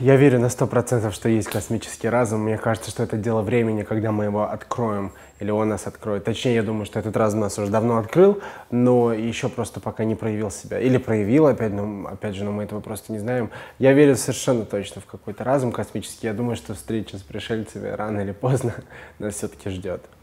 Я верю на 100%, что есть космический разум. Мне кажется, что это дело времени, когда мы его откроем, или он нас откроет. Точнее, я думаю, что этот разум нас уже давно открыл, но еще просто пока не проявил себя. Или проявил опять, но опять же, но мы этого просто не знаем. Я верю совершенно точно в какой-то разум космический. Я думаю, что встреча с пришельцами рано или поздно нас все-таки ждет.